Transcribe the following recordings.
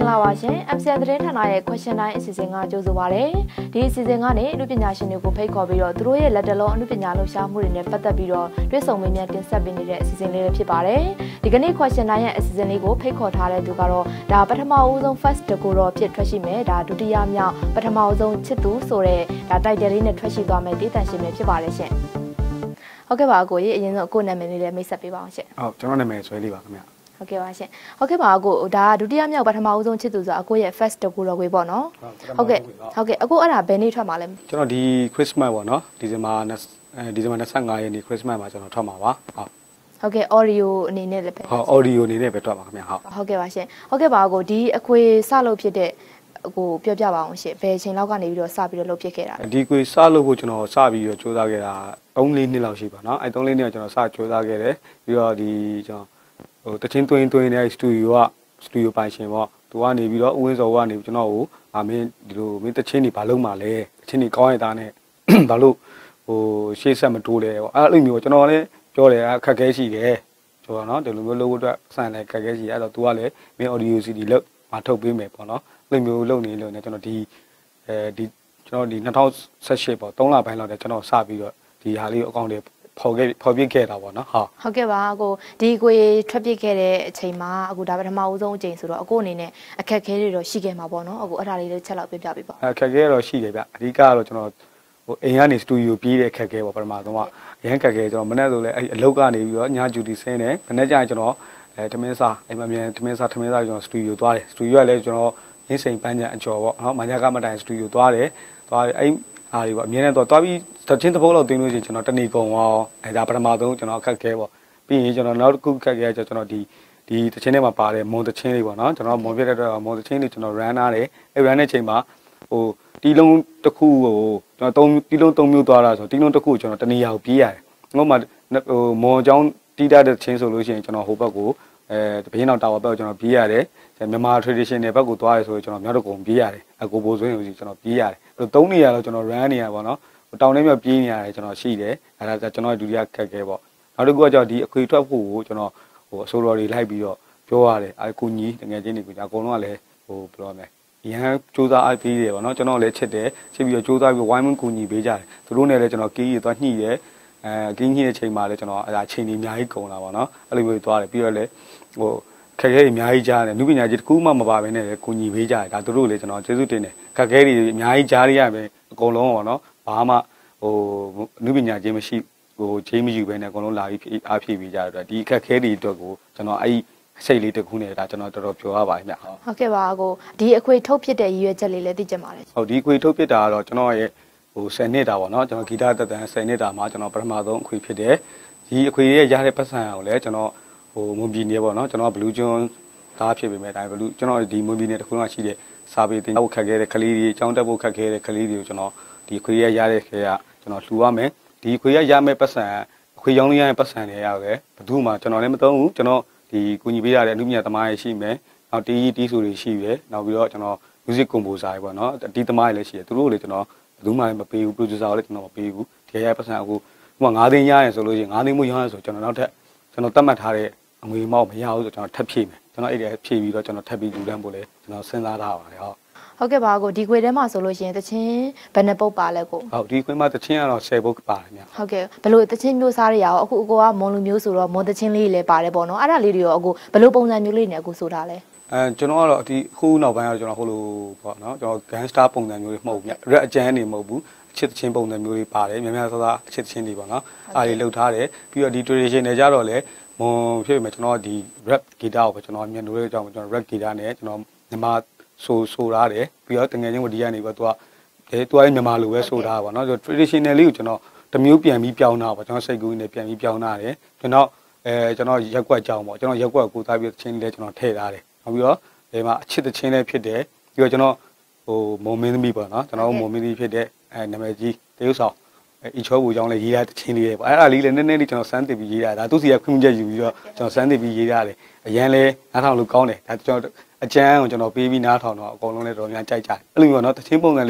င်္ဂလာပါရှင် MCN သတင်းဌာနရဲ့ question time အစီအစဉ်ကကြိုဆိုပါရစေ။ဒီအစီအစဉ်ကနေအမှုပညာရှင်တွေကိုဖိတ်ခေါ်ပြီးတော့သူတို့ရဲ့လက်တလုံးအမှုပညာလှူရှားမှုတွေနဲ့ပတ်သက်ပြီးတော့တွေ့ဆုံမေးမြန်းတင်ဆက်ပေးနေတဲ့အစီအစဉ်လေးဖြစ်ပါတယ်။ဒီကနေ့ question time ရဲ့အစီအစဉ်လေးကိုဖိတ်ခေါ်ထားတဲ့သူကတော့ဒါပထမဦးဆုံး first တကူတော့ဖြစ်ထွက်ရှိမယ်။ဒါဒုတိယမြောက်ပထမဦးဆုံးချစ်သူဆိုတဲ့ဒါ title လေးနဲ့ထွက်ရှိသွားမယ်ဒေသရှင်တွေဖြစ်ပါတယ်ရှင်။ဟုတ်ကဲ့ပါအကိုကြီးအရင်ဆုံးအခုနာမည်လေးလည်းမိတ်ဆက်ပေးပါအောင်ရှင်။ဟုတ်ကျွန်တော်နာမည်ဆွဲလေးပါခင်ဗျာ။ဟုတ်ကဲ့ပါရှင်ဟုတ်ကဲ့ပါအကိုဒါဒုတိယမြောက်ပထမဦးဆုံးချစ်သူဆိုအကိုရဲ့ first တကူတော်ကိုပေါ့နော်ဟုတ်ကဲ့အကိုအဲ့ဒါဘယ်နေ့ထွက်မှာလဲကျွန်တော်ဒီ Christmas ပေါ့နော်ဒီဇင်ဘာ25ရက်နေ့ Christmas မှာကျွန်တော်ထွက်မှာပါဟုတ်ကဲ့ audio အနေနဲ့လည်းပဲဟုတ် audio အနေနဲ့ပဲထွက်ပါခင်ဗျာဟုတ်ကဲ့ပါရှင်ဟုတ်ကဲ့ပါအကိုဒီအခွေစလုပ်ဖြစ်တဲ့ကိုပြောပြပါအောင်ရှင်ဘယ်အချိန်လောက်ကနေပြီးတော့စပြီးတော့လုပ်ဖြစ်ခဲ့တာဒီကွေစလုပ်ဖို့ကျွန်တော်စပြီးတော့စူးစမ်းခဲ့တာ3-4နှစ်လောက်ရှိပါเนาะအဲ3-4နှစ်ကကျွန်တော်စစူးစမ်းခဲ့တယ်ပြီးတော့ဒီကျွန်တော်ဟိုတချင်းတွင်းတဲ့စတူဒီယိုပိုင်ရှင်ပေါ့သူကနေပြီးတော့ဦးဝင်းစောကနေကျွန်တော်ကိုမင်းဒီလိုမင်းတချင်းတွေဘာလုပ်မှလဲတချင်းတွေကောင်းရတာနဲ့ဘာလို့ဟိုရှေ့ဆက်မတိုးလဲပေါ့အဲ့လိုမျိုးကျွန်တော်လည်းပြောတယ်အခက်ခဲရှိတယ်ဆိုတော့เนาะဒီလိုမျိုးလုပ်ဖို့အတွက်စံလည်းအခက်ခဲရှိအဲ့တော့ तू ကလည်းမင်း audio CD လုပ်မထုတ်ပေးမယ်ပေါ့เนาะအဲ့လိုမျိုးလုပ်နေလို့ねကျွန်တော်ဒီကျွန်တော်ဒီ2018ပေါ့3လပိုင်းလောက်တည်းကျွန်တော်စပြီးတော့ဒီဟာလေးကိုအကောင့်တွေဖော်ပြခဲ့တာပေါ့နော်ဟုတ်ကဲ့ပါအကိုဒီကိုထွက်ပြခဲ့တဲ့အချိန်မှာအခုဒါပထမဦးဆုံးအချိန်ဆိုတော့အကိုအနေနဲ့အခက်ခဲတွေတော့ရှိခဲ့မှာပေါ့နော်အခုအဲ့ဒါလေးလည်းချက်လောက်ပြပြပေးပါအခက်ခဲတော့ရှိတယ်ဗျအဓိကကတော့ကျွန်တော်ဟိုအိမ်ကနေစတူဒီယိုပြေးတဲ့အခက်ခဲပေါ့ပထမဆုံးကအရင်ခက်ခဲကျွန်တော်မနေ့ဆိုလဲအဲ့အလုပ်ကနေပြီးတော့ညဂျူတီဆင်းတယ်မနေ့ကျရင်ကျွန်တော်ထမင်းစားအိမ်မှာမြန်ထမင်းစားကျွန်တော်စတူဒီယိုသွားတယ်စတူဒီယိုကလည်းကျွန်တော်ရင်းစိန်ပန်းချံအကျော်ပေါ့နော်မညာကမတိုင်စတူဒီယိုသွားတယ်အဲ့အားဒီပေါ့အမြဲတမ်းသွားပြီးတချင်းတစ်ပုတ်လောက်တင်းလို့ရှိရင်ကျွန်တော်တဏီကုံအောင်အဲဒါပထမဆုံးကျွန်တော်အခက်ခဲပေါ့ပြီးရင်ကျွန်တော်နောက်တစ်ခုခက်ခဲကျွန်တော်ဒီတချင်းထဲမှာပါတယ်မွန်တချင်းလေးပေါ့နော်ကျွန်တော်မွန်ပြတဲ့တော့မွန်တချင်းလေးကျွန်တော် run ထားတယ်အဲ run တဲ့ချိန်မှာဟိုတီးလုံးတစ်ခုကိုကျွန်တော်တီးလုံး3မျိုးသွားတာဆိုတီးလုံးတစ်ခုကိုကျွန်တော်တဏီရာကိုပြေးရတယ်ငုံမှာဟိုမွန်အကြောင်းတီးတတ်တဲ့ချင်းဆိုလို့ရှိရင်ကျွန်တော်ဟိုဘက်ကိုဘင်းနောက်တာဝါဘက်ကိုကျွန်တော်ပြေးရတယ်မြန်မာ traditional ဘက်ကိုသွားရဲဆိုကျွန်တော်မြောက်တကုံပြေးရတယ်အကိုဘိုးစွင်းကိုကျွန်တော်ပြေးရတယ်အဲ့တော့3နေရာတော့ကျွန်တော် run နေရပါတော့တောင်ထဲမြောက်ပြေးနေရတယ်ကျွန်တော်ရှိတယ်အဲ့ဒါကျွန်တော်ဒုတိယခက်ခဲပေါ့နောက်တစ်ခုကကျတော့ဒီအခွေထွက်ဖို့ကိုကျွန်တော်ဟိုအစိုးရတွေလိုက်ပြီးတော့ပြောရတယ်အကူကြီးတကယ်ချင်းတွေကိုအကုန်လုံးကလည်းဟိုဘယ်လိုရမလဲရန်စူးစမ်းအားပေးတယ်ပေါ့နော်ကျွန်တော်လည်းချစ်တယ်ချစ်ပြီးတော့စူးစမ်းပြီးဝိုင်းဝန်းကူညီပေးကြတယ်သူတို့နဲ့လည်းကျွန်တော်ကီးရီသွားညှိတယ်ကင်းညှိတဲ့ချိန်မှာလည်းကျွန်တော်အဲ့ဒါချိန်ကြီးအများကြီးကုန်လာပါတော့အဲ့လိုမျိုးသွားတယ်ပြီးတော့လည်းဟိုခက်ခဲတွေအများကြီးကြားတယ်နုပညာကြီးတစ်ခုမှမပါဘဲနဲ့ကူညီပေးကြတယ်ဒါသူတို့လည်းကျွန်တော်ကျေးဇူးတင်တယ်ခက်ခဲတွေအများကြီးကြားရရမယ်အကုန်လုံးပေါ့နော်ဘာမှဟိုနုပညာချင်းမရှိဟိုချင်းမယူဘဲနဲ့အကုန်လုံးလာပြီးအားဖြည့်ပေးကြတယ်ဒီခက်ခဲတွေအတွက်ကိုကျွန်တော်အဲ့စိတ်လေးတစ်ခုနဲ့ဒါကျွန်တော်တော်တော်ပြောရပါတယ်ဗျဟုတ်ကဲ့ပါကိုဒီအခွေထုတ်ဖြစ်တဲ့ရည်ရွယ်ချက်လေးလည်းသိချင်ပါတယ်ဟုတ်ဒီအခွေထုတ်ဖြစ်တာကတော့ကျွန်တော်ရဲ့ဟို10နှစ်တာပေါ့နော်ကျွန်တော်ဂီတတက်တန်း10နှစ်တာမှာကျွန်တော်ပထမဆုံးအခွေဖြစ်တယ်ဒီအခွေရဲ့ရတဲ့ပတ်စံကိုလည်းကျွန်တော်ဟိုမွန်ပြည်နယ်ပေါ့နော်ကျွန်တော်ဘလူးကျွန်းသားဖြစ်ပေမဲ့ဒါဘလူးကျွန်တော်ဒီမွန်ပြည်နယ်တစ်ခုမှရှိတဲ့စာပေတင်ဖို့ခက်ခဲတဲ့ကလေးတွေအကြောင်းတက်ဖို့ခက်ခဲတဲ့ကလေးတွေကိုကျွန်တော်ဒီအခွေရတဲ့ခဲကကျွန်တော်လှူရမယ်ဒီအခွေရမယ့်ပတ်စံအခွေရောင်းလေးရတဲ့ပတ်စံတွေရပဲဘယ်သူမှကျွန်တော်လည်းမသုံးဘူးကျွန်တော်ဒီကူညီပေးရတဲ့အမှုပညာသမားတွေရှိမယ်နောက်တီးဆိုတွေရှိတယ်နောက်ပြီးတော့ကျွန်တော် music composer တွေပေါ့နော်တီးသမားတွေလည်းရှိတယ်သူတို့လည်းကျွန်တော်ဘယ်သူမှလည်းမပေးဘူး producer ကိုလည်းကျွန်တော်မပေးဘူးဒီရပတ်စံအခု9သိန်းရရင်ဆိုလို့ရှိရင်9သိန်းမို့ရရင်ဆိုကျွန်တော်နောက်ထပ်ကျွန်တော်တတ်မှတ်ထားတဲ့အငွေမောက်မရဘူးဆိုကျွန်တော်ထပ်ဖြည့်မယ်ကျွန်တော်အဲ့ဒါဖြည့်ပြီးတော့ကျွန်တော်ထပ်ပြီးယူတန်းဖို့လဲကျွန်တော်စဉ်းစားထားပါတယ်ဟုတ်ကဲ့ပါကိုဒီခွေထဲမှာဆိုလို့ရှိရင်တချင်းဘယ်နှပုတ်ပါလဲကိုဟုတ်ဒီခွေမှာတချင်းကတော့10ပုတ်ပါတယ်ဗျဟုတ်ကဲ့ဘယ်လိုတချင်းမျိုးစားတွေရောအခုအကိုကမွန်လူမျိုးဆိုတော့မွန်တချင်းလေးလည်းပါတယ်ပေါ့နော်အဲ့ဒါလေးတွေရောအခုဘယ်လိုပုံစံမျိုးလေးနဲ့အခုဆိုတာလဲကျွန်တော်ကတော့ဒီခုနောက်ပိုင်းကတော့ကျွန်တော်ဟိုလိုပေါ့နော်ကျွန်တော် gangster ပုံစံမျိုးတွေမဟုတ်ဘူးဗျ rap အကျန်းနေမဟုတ်ဘူးအချစ်တချင်းပုံစံမျိုးတွေပါတယ်များများစားအချစ်တချင်းတွေပေါ့နော်အားလေးလှုပ်ထားတယ်ပြီးတော့ဒီ traditional ကြတော့လေမွန်ဖြစ်ပေမဲ့ကျွန်တော်ဒီ rap guitar ကိုပဲကျွန်တော်မြန်လို့ကြောင်းကျွန်တော် rap guitar နဲ့ကျွန်တော်မြန်မာဆိုထားတယ်ပြီးတော့တငယ်ချင်းဝဒီကနေပြီးတော့သူကမြန်မာလိုပဲဆိုတာပါเนาะ traditional လေးကိုကျွန်တော်တမျိုးပြန်ပြီးပြောင်းတာပါကျွန်တော်စိတ်ကူးနဲ့ပြန်ပြီးပြောင်းတာတယ်ကျွန်တော်ရက်ကွက်ကြောင်းပေါ့ကျွန်တော်ရက်ကွက်ကိုသားပြီးချင်းလေးကျွန်တော်ထည့်ထားတယ်နောက်ပြီးတော့ဒီမှာအချစ်တချင်းလေးဖြစ်တယ်ပြီးတော့ကျွန်တော်ဟိုမုံမင်းသမီးပေါ့เนาะကျွန်တော်မုံမင်းသမီးဖြစ်တဲ့နာမည်ကြီးတရုတ်ဆောင်အီချောဘူကြောင်းလေးရေးရတချင်းလေးပေါ့အဲ့ဒါလေးလည်းနည်းနည်းလေးကျွန်တော်စမ်းသစ်ပြီးရေးရတာသူစီကခွင့်ချက်ယူပြီးတော့ကျွန်တော်စမ်းသစ်ပြီးရေးရတယ်အရန်လဲနားထောင်လို့ကောင်းတယ်ဒါကျွန်တော်အကျန်းကိုကျွန်တော်ပေးပြီးနားထောင်တော့အကုန်လုံးလည်းတော်များကြိုက်ကြတယ်အဲ့လိုမျိုးเนาะတချင်းပုံစံလေး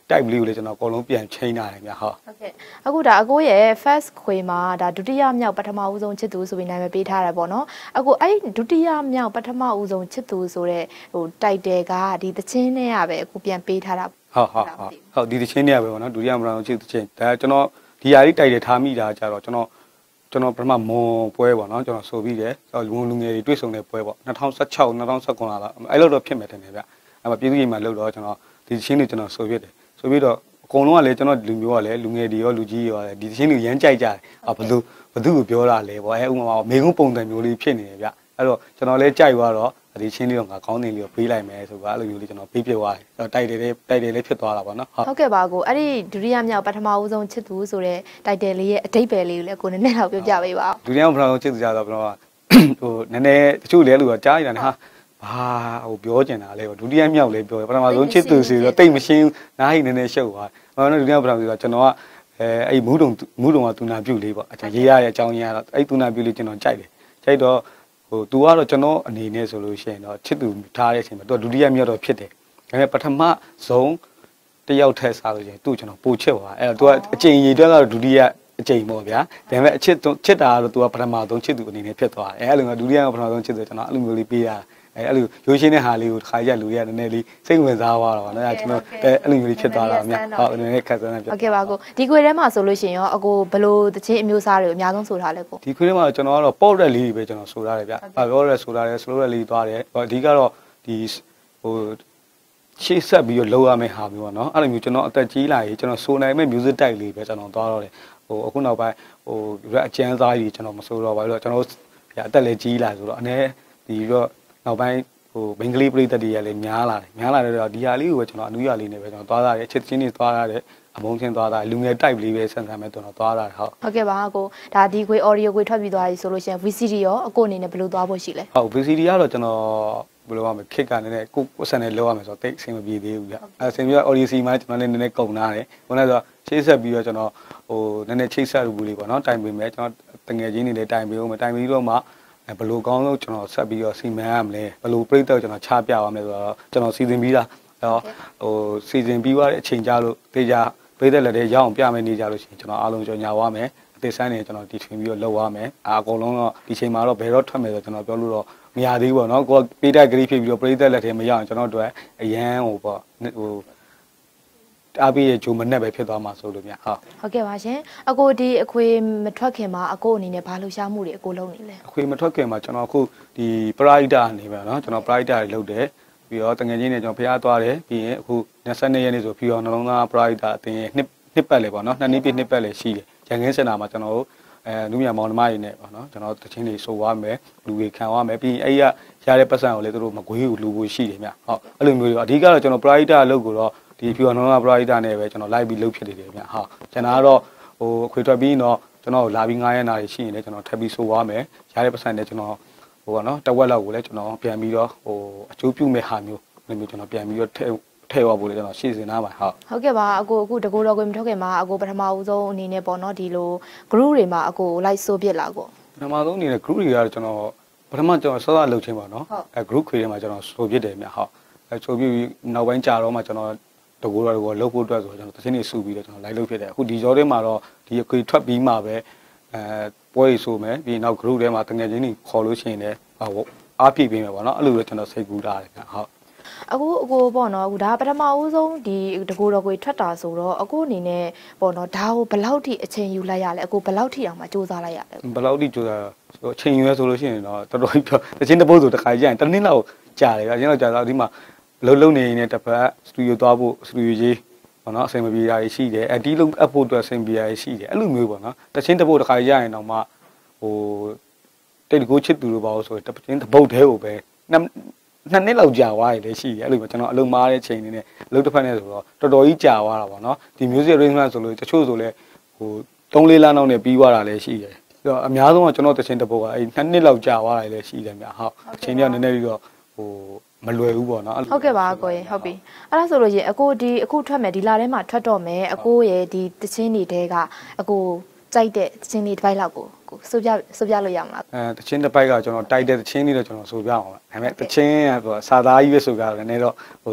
တိုက်လေးကိုလည်းကျွန်တော်အကုန်လုံးပြန်ချိန်ထားတယ်ဗျဟုတ်ကဲ့အခုဒါအကိုရဲ့ first ခွေမှာဒါဒုတိယမြောက်ပထမဦးဆုံးချစ်သူဆိုပြီးနာမည်ပေးထားတယ်ပေါ့နော်အခုအဲ့ဒုတိယမြောက်ပထမဦးဆုံးချစ်သူဆိုတဲ့ဟို title ကဒီသချင်းနဲ့ရပဲအခုပြန်ပေးထားတာဟုတ်ဒီသချင်းနဲ့ရပဲပေါ့နော်ဒုတိယမလားချစ်သချင်းဒါကျွန်တော်ဒီဟာလေး title ထားမိတာကြတော့ကျွန်တော်ပထမမွန်ပွဲပေါ့နော်ကျွန်တော်ဆိုပြီးတယ်လူငယ်တွေတွေ့ဆုံတဲ့ပွဲပေါ့2016 2019လားအဲ့လိုတော့ဖြစ်မယ်ထင်တယ်ဗျအဲ့မှာပြည်သူ့ရေးမှာလောက်တော့ကျွန်တော်ဒီသချင်းတွေကျွန်တော်ဆိုပြတယ်ဆိုပြီးတော့အကုန်လုံးကလည်းကျွန်တော်လူမျိုးကလည်းလူငယ်တွေရောလူကြီးရောလည်းဒီသချင်းတွေရမ်းကြိုက်ကြတယ်ဘသူကိုပြောတာလဲပေါ့ဥပမာမေကုန်းပုံစံမျိုးလေးဖြစ်နေတယ်ဗျအဲ့တော့ကျွန်တော်လည်းကြိုက်သွားတော့ဒီချင်းလေးတော့ငါကောင်းတင်လေးကိုပေးလိုက်မယ်ဆိုတော့အဲ့လိုမျိုးလေးကျွန်တော်ပေးပြသွားတယ်တိုက်တယ်လေးဖြစ်သွားတာပေါ့နော်ဟုတ်ကဲ့ပါကိုအဲ့ဒီဒုတိယမြောက်ပထမဦးဆုံးချစ်သူဆိုတဲ့တိုက်တယ်လေးရဲ့အဓိပ္ပာယ်လေးကိုလည်းကိုနည်းနည်းတော့ပြောပြပေးပါဦးဒုတိယပထမဆုံးချစ်သူကြတော့ကျွန်တော်ဟိုနည်းနည်းတချို့လဲလို့ကြားနေတာဟာဟိုပြောကျင်တာလဲဒုတိယမြောက်လဲပြောပထမဆုံးချစ်သူဆိုတော့တိတ်မရှင်းနားဟိနည်းနည်းရှုပ်သွားဘာလို့ဒုတိယပထမဆုံးဆိုတော့ကျွန်တော်ကအဲ့မူးတုံကတူနာပြုတ်လေးပေါ့အချာရေးရတဲ့အကြောင်းရင်းကတော့အဲ့တူနာပြုတ်လေးကျွန်တော်ကြိုက်တယ်ကြိုက်တော့ဟို तू ကတော့ကျွန်တော်အနေနဲ့ဆိုလို့ရှိရင်တော့ချစ်သူထားတဲ့အချိန်မှာ तू ဒုတိယမြောက်တော့ဖြစ်တယ်ဒါပေမဲ့ပထမဆုံးတယောက်ထက်စားလို့ရှိရင် तू ကျွန်တော်ပိုချစ်သွားအဲ့တော့ तू ကအချိန်ရည်တွက်ကတော့ဒုတိယအချိန်ပေါ့ဗျာဒါပေမဲ့ချစ်တာကတော့ तू ကပထမဆုံးချစ်သူအနေနဲ့ဖြစ်သွားတယ်အဲ့လိုမျိုးဒုတိယကပထမဆုံးချစ်သူကျွန်တော်အဲ့လိုမျိုးလေးပေးရအဲ့လိုရိုးရှင်းတဲ့ဟာလေးကိုတစ်ခါရက်လူရနည်းနည်းလေးစိတ်ဝင်စားသွားတော့ဗောနော်ကျွန်တော်အဲ့လိုမျိုးလေးဖြစ်သွားတာများဟုတ်နည်းနည်းခက်စမ်းဖြစ်ဟုတ်ကဲ့ပါကိုဒီခွေထဲမှာဆိုလို့ရှိရင်ရောအကိုဘလို့တချင်းအမျိုးအစားတွေကိုအများဆုံးဆိုထားလဲကိုဒီခွေထဲမှာကျွန်တော်ကတော့ pop rap လေးတွေပဲကျွန်တော်ဆိုထားတယ်ဗျpop rap ဆိုထားတယ် slow rap လေးသွားတယ်အဓိကတော့ဒီဟိုရှေ့ဆက်ပြီးတော့လောက်ရမယ့်ဟာမျိုးပေါ့နော်အဲ့လိုမျိုးကျွန်တော်အသက်ကြီးလာရင်ကျွန်တော်ဆိုနိုင်မဲ့ music type လေးပဲကျွန်တော်သွားတော့တယ်ဟိုအခုနောက်ပိုင်းဟို rap အကျန်းစားကြီးကျွန်တော်မဆိုတော့ပါဘူးကျွန်တော်အသက်လည်းကြီးလာဆိုတော့အနေဒီတော့နောက်ပိုင်းဟိုဘင်္ဂလီပြည်သက်တွေကလည်းများလာတယ်တော့ဒီဟာလေးကိုပဲကျွန်တော်အနုရလေးနဲ့ပဲကျွန်တော်သွားရတယ်အချစ်ချင်းတွေသွားရတယ်အမုန်းချင်းသွားတာလူငယ် type လေးပဲဆန်ဆန်ပဲကျွန်တော်သွားတာဟုတ်ကဲ့ပါကိုဒါဒီခွေ audio ခွေထွက်ပြီးသွားပြီဆိုလို့ရှိရင် VCD ရောအကိုအနေနဲ့ဘယ်လိုသွားဖို့ရှိလဲဟုတ် VCD ကတော့ကျွန်တော်ဘယ်လိုရမလဲခစ်ကနည်းနည်းကိုယ်ဆန်နဲ့လောက်ရမယ်ဆိုတော့တိတ်အဆင်မပြေသေးဘူးဗျအဲဆင်ပြီးတော့ audio C မှာကျွန်တော်လည်းနည်းနည်းကုန်လာတယ်ခုနကဆိုချိတ်ဆက်ပြီးတော့ကျွန်တော်ဟိုနည်းနည်းချိတ်ဆက်ဘူးလေးပေါ့နော်တိုင်ပေးမယ်ကျွန်တော်တငယ်ချင်းတွေလည်းတိုင်ပေးဦးမယ်တိုင်ပြီးတော့မှဘယ်လိုကောင်းလို့ကျွန်တော်ဆက်ပြီးတော့စီမံရမလဲဘယ်လိုပြိတ္တကျွန်တော်ချပြရမလဲဆိုတော့ကျွန်တော်စီစဉ်ပြီးသားအဲ့တော့ဟိုစီစဉ်ပြီးသွားတဲ့အချိန်ကြာလို့တေးကြပြိတ္တလည်းရအောင်ပြမယ်နေကြလို့ရှိရင်ကျွန်တော်အားလုံးကြော်ညာသွားမယ်အသေးစမ်းနေကျွန်တော်တီထွင်ပြီးတော့လုပ်သွားမယ်အကုန်လုံးတော့ဒီချိန်မှာတော့ဘယ်တော့ထွက်မယ်ဆိုကျွန်တော်ပြောလို့တော့မရသေးဘူးပေါ့နော်ကိုပေးတဲ့ဂရိဖြစ်ပြီးတော့ပြိတ္တလက်ထဲမရအောင်ကျွန်တော်တို့အရန်ဟိုပေါ့ဟိုအပြည့်ရဲ့ဂျိုမနဲ့ပဲဖြစ်သွားမှာဆိုလို့မြတ်ဟုတ်ကဲ့ပါရှင်အကိုဒီအခွေမထွက်ခင်မှာအကိုအနေနဲ့ဘာလှူရှားမှုတွေအကိုလုပ်နေလဲအခွေမထွက်ခင်မှာကျွန်တော်အခုဒီပရိုက်တာနေပဲเนาะကျွန်တော်ပရိုက်တာတွေလုပ်တယ်ပြီးတော့တငယ်ချင်းတွေကျွန်တော်ဖျားသွားတယ်ပြီးရင်အခု22ရက်နေ့ဆိုပြီးတော့နှလုံးသားပရိုက်တာအတင်းရဲ့နှစ်ပတ်လေပေါ့เนาะ2နှစ်ပြည့်နှစ်ပတ်လေရှိတယ်ရန်ကင်းစင်တာမှာကျွန်တော်တို့လူမြမောင်နှမတွေနဲ့ပေါ့เนาะကျွန်တော်တချင်းတွေဆိုသွားမယ်လူတွေခံသွားမယ်ပြီးရင်အဲ့ရတဲ့ပတ်စံကိုလည်းတို့မကွေးကိုလူဖို့ရှိတယ်မြတ်ဟုတ်အဲ့လိုမျိုးတွေအဓိကတော့ကျွန်တော်ပရိုက်တာလုပ်ကိုတော့ဒီဖြူအောင်တော့ပရိုက်တာနဲ့ပဲကျွန်တော်လိုက်ပြီးလုပ်ဖြစ်နေတယ်ဗျဟုတ်ကျွန်တော်ကတော့ဟိုအခွေထွက်ပြီးတော့ကျွန်တော်လာပြီး9ရက်နာရီရှိရင်လည်းကျွန်တော်ထပ်ပြီးဆိုသွားမယ်ရတဲ့ပတ်စံနဲ့ကျွန်တော်ဟိုကနော်တဝက်လောက်ကိုလည်းကျွန်တော်ပြန်ပြီးတော့ဟိုအကျိုးပြုမဲ့ဟာမျိုးလည်းကျွန်တော်ပြန်ပြီးတော့ထည့်ရဖို့လည်းကျွန်တော်ရှေ့စဉ်းစားပါဟုတ်ကဲ့ပါအကိုအခုတကူတော်ကိုမထွက်ခင်မှာအကိုပထမဦးဆုံးအနေနဲ့ပေါ့နော်ဒီလို group တွေမှာအကိုလိုက်ဆိုပြစ်လာကိုပထမဆုံးအနေနဲ့ group တွေကတော့ကျွန်တော်ပထမကျွန်တော်စောစောလှုပ်ချင်းပါနော်အဲ group ခွေတွေမှာကျွန်တော်ဆိုပြစ်တယ်မြဟုတ်အဲဆိုပြီးနောက်ပိုင်းကြာတော့မှကျွန်တော်တကူတော့လှုပ်ဖို့အတွက်ဆိုကျွန်တော်တချင်းနေစုပြီးတော့ကျွန်တော်လိုက်လုပ်ဖြစ်တယ်အခုဒီကြောထဲမှာတော့ဒီအခွေထွက်ပြီးမှပဲပွဲရီဆိုမယ်ပြီးနောက် group ထဲမှာတငယ်ချင်းတွေခေါ်လို့ရှိရင်လည်းအားပြည့်ပေးမယ်ပေါ့နော်အဲ့လိုတော့ကျွန်တော်စိတ်ကူးထားတယ်ဗျဟုတ်အခုအကိုပေါ့နော်အခုဒါပထမဦးဆုံးဒီတကူတော်ကိုထွက်တာဆိုတော့အကိုအနေနဲ့ပေါ့နော်ဒါကိုဘယ်လောက်ထိအချိန်ယူလိုက်ရလဲအကိုဘယ်လောက်ထိအောင်မှစူးစမ်းလိုက်ရလဲဘယ်လောက်ထိစူးစမ်းအချိန်ယူရဆိုလို့ရှိရင်တော့တော်တော်ပြောတချင်းတစ်ပုတ်ဆိုတစ်ခါကြာရင်တစ်နှစ်လောက်ကြာတယ်ဗျအရင်တော့ကြာတော့ဒီမှာလုံးနေရင်တစ်ပတ်စတူဒီယိုသွားဖို့စတူဒီယိုကြီးပေါ့နော်အဆင်မပြေတာရှိတယ်ဒီလုံးအပ်ဖို့အတွက်အဆင်ပြေတာရှိတယ်အဲ့လိုမျိုးပေါ့နော်တချင်းတစ်ပုတ်တစ်ခါကြာရင်တော့မှဟိုတိတ်ကိုချစ်သူလိုပါလို့ဆိုတချင်းတစ်ပုတ်တည်းကိုပဲနှစ်နှစ်လောက်ကြာသွားရလေရှိတယ်အဲ့လိုပဲကျွန်တော်အလုံးမားတဲ့ချိန်နေနဲ့အလုံးတစ်ဖက်နဲ့ဆိုတော့တော်တော်ကြီးကြာသွားတာပေါ့နော်ဒီ music arrangement ဆိုလို့တချို့ဆိုလဲဟို3-4လနောက်နဲ့ပြီးသွားတာလည်းရှိတယ်ဆိုတော့အများဆုံးကကျွန်တော်တချင်းတစ်ပုတ်ကအဲ့2နှစ်လောက်ကြာသွားတာလည်းရှိတယ်များဟုတ်အချိန်တွေကနည်းနည်းပြီးတော့ဟိုမလွယ်ဘူးပေါ့နော်ဟုတ်ကဲ့ပါကိုရင်ဟုတ်ပြီအဲ့ဒါဆိုလို့ရင်အကိုဒီအခုထွက်မယ်ဒီလထဲမှာထွက်တော့မယ်အကိုရဲ့ဒီတချင်းတွေတဲကအကိုကြိုက်တဲ့တချင်းတွေတစ်ပိုက်လောက်ကိုဆိုပြလို့ရမလားတချင်းတစ်ပိုက်ကကျွန်တော်တိုက်တဲ့တချင်းလေးတော့ကျွန်တော်ဆိုပြအောင်ပါဒါပေမဲ့တချင်းကဆိုစာသားကြီးပဲဆိုပြတယ်နည်းတော့ဟို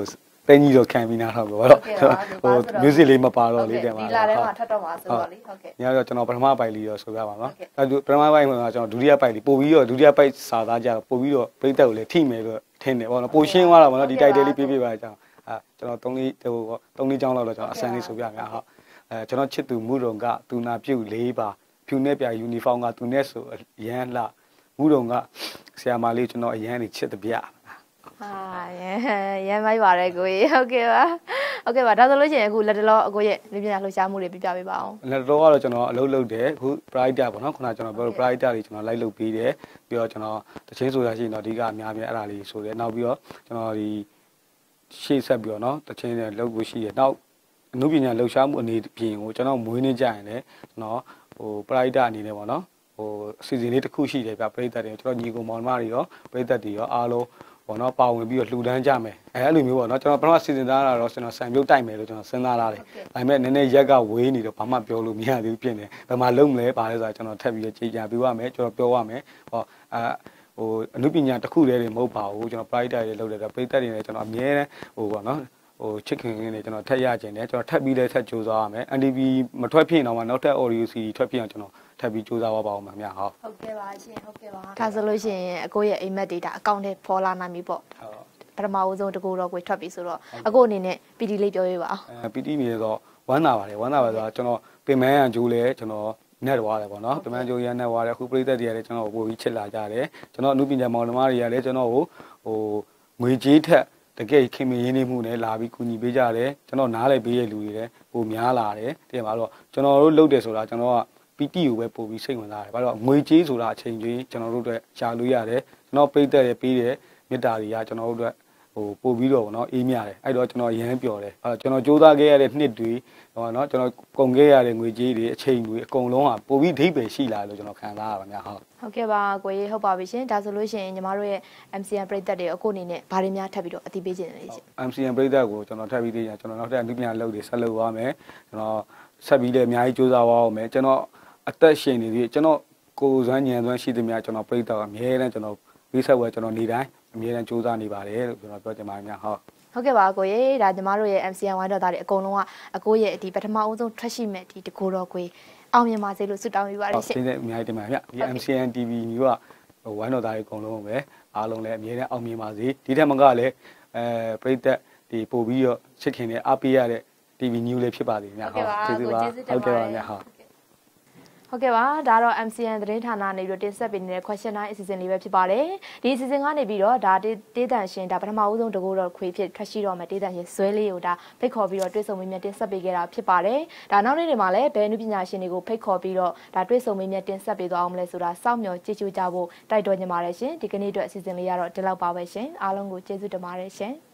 တင်းကြီးတော့ခံပြီးနားထောင်ပေါ့ဟို music လေးမပါတော့လေးတယ်မှာဒီလာထဲမှာထပ်တော့မှာဆိုတော့လေဟုတ်ကဲ့ညတော့ကျွန်တော်ပထမပိုက်လေးတော့ဆိုပြပါနော်အဲပထမပိုက်မှာကျွန်တော်ဒုတိယပိုက်လေးပို့ပြီးတော့ဒုတိယပိုက်စာသားကြတော့ပို့ပြီးတော့ပြိတက်ကိုလည်းထိမယ်လို့ထင်တယ်ပေါ့နော်ပိုရှင်းသွားတာပေါ့နော်ဒီ title လေးပြပါကြအောင်ကျွန်တော်3လေးကြောင်းလောက်တော့ကျွန်တော်အစမ်းလေးဆိုပြမယ်ဟုတ်ကျွန်တော်ချစ်သူမူရုံကသူနာပြုတ်၄ပါဖြူနဲ့ပြယူနီဖောင်းကသူနဲ့ဆိုရန်လှမူရုံကဆရာမလေးကျွန်တော်အရန်နေချစ်တပြရမ်းမိုက်ပါတယ်ကိုကြီးဟုတ်ကဲ့ပါဒါဆိုလို့ရှိရင်အခုလက်တလောအကိုရဲ့လူပညာလှူရှားမှုတွေပြပြပေးပါအောင်လက်တလောကတော့ကျွန်တော်အလုပ်လုပ်တယ်အခု pride ပေါ့နော်ခုနကကျွန်တော်ပြော pride တွေကျွန်တော်လိုက်လုပ်ပေးတယ်ပြီးတော့ကျွန်တော်တချင်းဆိုတာရှိရင်တော့အဓိကအများကြီးအဲ့ဒါလေးဆိုတယ်နောက်ပြီးတော့ကျွန်တော်ဒီရှေ့ဆက်ပြီးတော့နော်တချင်းတွေလုပ်ဖို့ရှိတယ်နောက်အမှုပညာလှူရှားမှုအနေပြင်ကိုကျွန်တော်မွေးနေကြရင်လည်းကျွန်တော်ဟို pride အနေနဲ့ပေါ့နော်ဟိုအစီအစဉ်လေးတစ်ခုရှိတယ်ဗျပရိသတ်တွေကျွန်တော်ညီကောင်မောင်မတွေရောပရိသတ်တွေရောအားလုံးပေါ့နော်ပါဝင်ပြီးတော့လှူဒန်းကြမယ်အဲ့လိုမျိုးပေါ့နော်ကျွန်တော်ပထမစီစဉ်သားတာတော့ကျွန်တော်ဆံပြုတ်တိုက်မယ်လို့ကျွန်တော်စဉ်းစားလာတယ်ဒါပေမဲ့နည်းနည်းရက်ကဝေးနေတော့ဘာမှပြောလို့မရသေးဘူးဖြစ်နေဘယ်မှာလုံးမလဲပါလဲဆိုတာကျွန်တော်ထပ်ပြီးကြေညာပြရမယ်ကျွန်တော်ပြောရမယ်ဟောဟိုအမှုပညာတစ်ခုတည်းတွေမဟုတ်ပါဘူးကျွန်တော် pride တွေလုပ်တယ်တော့ပရိသတ်တွေလည်းကျွန်တော်အမြဲတမ်းဟိုပေါ့နော်ဟိုချစ်ခင်နေကျွန်တော်ထက်ရခြင်းနဲ့ကျွန်တော်ထပ်ပြီးလည်းထပ်ကြိုးစားရမယ် NTV မထွက်ဖြစ်တော့မှနောက်ထပ် audio CD ထွက်ဖြစ်အောင်ကျွန်တော်ထပ်ပြီးစူးစမ်းပါအောင်ပါများဟုတ်ကဲ့ပါရှင်ဟုတ်ကဲ့ပါဒါဆိုလို့ရှိရင်အကိုရဲ့အိမ်မက် data အကောင့်ထဲပေါ်လာနိုင်ပြီပေါ့ပထမဦးဆုံးတကူတော့ကိုထွက်ပြီဆိုတော့အကိုအနေနဲ့ PD လေးပြောပြပါအောင် PD မြေဆိုဝမ်းသာပါတယ်ဝမ်းသာပါဆိုတော့ကျွန်တော်ပင်မန်းရဂျိုးလဲကျွန်တော်net ွားတယ်ပေါ့နော်ပင်မန်းဂျိုးရ net ွားတယ်အခုပြည်သက်တွေကလည်းကျွန်တော်ပို့ပြီးချစ်လာကြတယ်ကျွန်တော်အမှုပညာမောင်နှမတွေကလည်းကျွန်တော်ကိုဟိုငွေကြေးထက်တကယ်ခင်မရင်းနေမှုနဲ့လာပြီးကူညီပေးကြတယ်ကျွန်တော်နားလည်းပေးရလူတွေလည်းပိုများလာတယ်တဲ့မှာတော့ကျွန်တော်တို့လုပ်တယ်ဆိုတာကျွန်တော်ကPT ကိုပဲပို့ပြီးစိတ်ဝင်စားတယ်ဘာလို့ငွေကြေးဆိုတာအချိန်ကြီးကျွန်တော်တို့အတွက်ရှာလို့ရတယ်ကျွန်တော်ပြည်သက်ရပေးတဲ့မေတ္တာတွေကကျွန်တော်တို့အတွက်ဟိုပို့ပြီးတော့ဗောနော်အေးမြတယ်အဲ့တော့ကျွန်တော်ရမ်းပျော်တယ်အဲ့တော့ကျွန်တော်စူးစမ်းခဲ့ရတဲ့နှစ်တွေဟောနော်ကျွန်တော်ကုန်ခဲ့ရတဲ့ငွေကြေးတွေအချိန်တွေအကုန်လုံးဟာပို့ပြီးအဓိပ္ပာယ်ရှိလာလို့ကျွန်တော်ခံစားရပါများဟုတ်ကဲ့ပါကိုကြီးဟုတ်ပါပြီရှင်ဒါဆိုလို့ရှိရင်ညီမတို့ရဲ့ MCN ပြည်သက်တွေအခုအနေနဲ့ဗားရင်းများထပ်ပြီးတော့အသိပေးခြင်းလေရှင် MCN ပြည်သက်ကိုကျွန်တော်ထပ်ပြီးသေးတယ်ကျွန်တော်နောက်ထပ်အမှုပညာလုပ်တွေဆက်လုပ်သွားမယ်ကျွန်တော်ဆက်ပြီးလည်းအများကြီးစူးစမ်းသွားအောင်မယ်ကျွန်တော်အသက်ရှင်နေသေးကျွန်တော်ကိုယ်စွမ်းဉာဏ်စွမ်းရှိသမျှကျွန်တော်ပြည်သက်ကအများနဲ့ကျွန်တော်ဝိဆက်ဝဲကျွန်တော်နေတိုင်းအများနဲ့စူးစမ်းနေပါတယ်လို့ကျွန်တော်ပြောချင်ပါတယ်များဟုတ်ကဲ့ပါကိုရေဒါညီမတို့ရဲ့ MCN ဝိုင်းတော်သားတွေအကုန်လုံးကအကိုရဲ့ဒီပထမအဦးဆုံးထွက်ရှိမဲ့ဒီတကူတော်ကိုအောင်မြင်ပါစေလို့ဆုတောင်းပေးပါရရှင်ဟုတ်ကဲ့အများကြီးတင်ပါဗျဒီ MCN TV မျိုးကဝိုင်းတော်သားတွေအကုန်လုံးပဲအားလုံးလည်းအများနဲ့အောင်မြင်ပါစေဒီထက်မကလည်းပြည်သက်ဒီပို့ပြီးတော့ချစ်ခင်နဲ့အားပေးရတဲ့ TV News လေးဖြစ်ပါစေများဟုတ်ကျေးဇူးပါဟုတ်ကဲ့ပါများဟုတ်ကဲ့ပါဒါတော့ MCN သတင်းဌာနနေပြီးတော့တင်ဆက်ပေးနေတဲ့ question time အစီအစဉ်လေးပဲဖြစ်ပါတယ်ဒီအစီအစဉ်ကနေပြီးတော့ဒါတေးတန်ရှင်ဒါပထမဦးဆုံးတကူတော့ခွေဖြစ်ထွက်ရှိတော့မယ်တေးတန်ရှင်ဇွဲလေးကိုဒါဖိတ်ခေါ်ပြီးတော့တွေ့ဆုံမေးမြန်းတင်ဆက်ပေးခဲ့တာဖြစ်ပါတယ်ဒါနောက်နေ့တွေမှာလည်းဘယ်နုပညာရှင်တွေကိုဖိတ်ခေါ်ပြီးတော့ဒါတွေ့ဆုံမေးမြန်းတင်ဆက်ပေးသွားအောင်မလဲဆိုတာစောင့်မျှော်ကြည့်ကြဖို့တိုက်တွန်းနေပါတယ်ရှင်ဒီကနေ့အတွက်အစီအစဉ်လေးကတော့ဒီလောက်ပါပဲရှင်အားလုံးကိုကျေးဇူးတင်ပါတယ်ရှင်